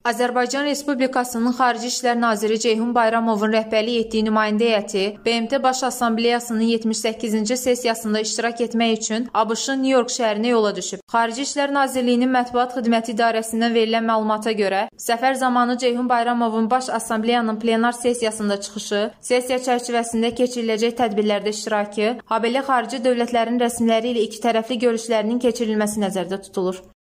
Azərbaycan Respublikasının Xarici İşlər Naziri Ceyhun Bayramovun rəhbərlik etdiyi nümayəndə heyəti BMT Baş Assambleyasının 78-ci sessiyasında iştirak etmək üçün ABŞ-ın Nyu-York şəhərinə yola düşüb. Xarici İşlər Nazirliyinin Mətbuat Xidməti İdarəsindən verilən məlumata görə, səfər zamanı Ceyhun Bayramovun Baş Assambleyanın plenar sessiyasında çıxışı, sessiya çərçivəsində keçiriləcək tədbirlərdə iştirakı, habelə xarici dövlətlərin rəsmiləri ilə ikitərəfli görüşlərinin keçirilməsi nəzərdə tutulur.